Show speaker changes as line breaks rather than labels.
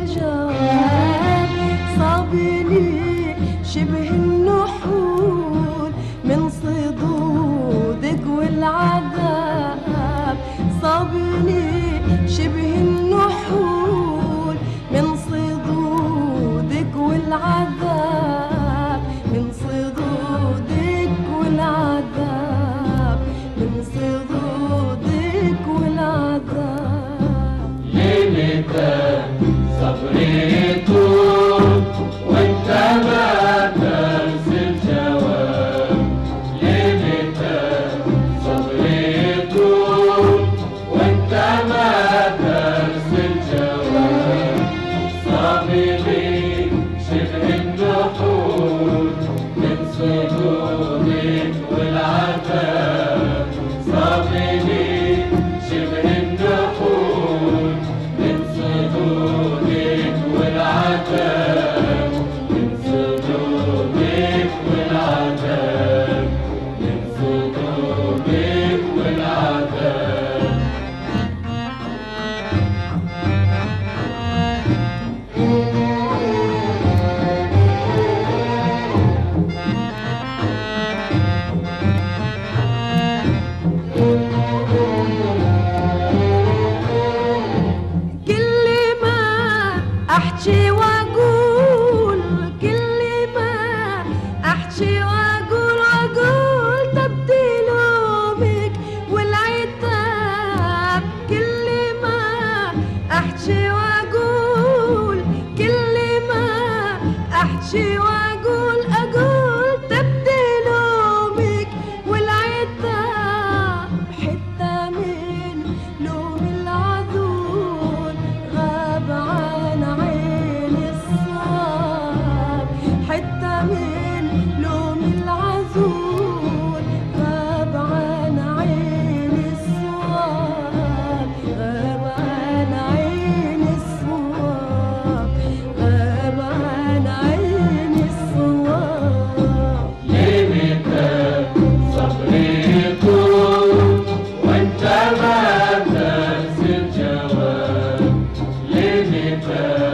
جواب صابني شبه النحول من صدودك والعذاب، صابني شبه النحول من صدودك والعذاب، من صدودك والعذاب، من صدودك والعذاب.
ليلتك صبري طول وانت ما ترسل جواب، ليلتك صبري طول وانت ما ترسل جواب، صابري شبه النحول من صدودك والعذاب، صابري شبه النحول من صدودك والعذاب، من صدودك والعذاب، من صدودك والعذاب.
كل ما احكي واقول، كل ما احكي واقول تبدي لومك والعتاب، كل ما احكي واقول، كل ما احكي واقول تبدي لومك والعتاب، حتى من لوم العذول غاب عن عيني الصواب، حتى من لوم العذول غاب عن عيني الصواب، غاب عن عيني الصواب، غاب عن عيني الصواب.
ليلتك صبري طول وانت ما ترسل جواب، ليلتك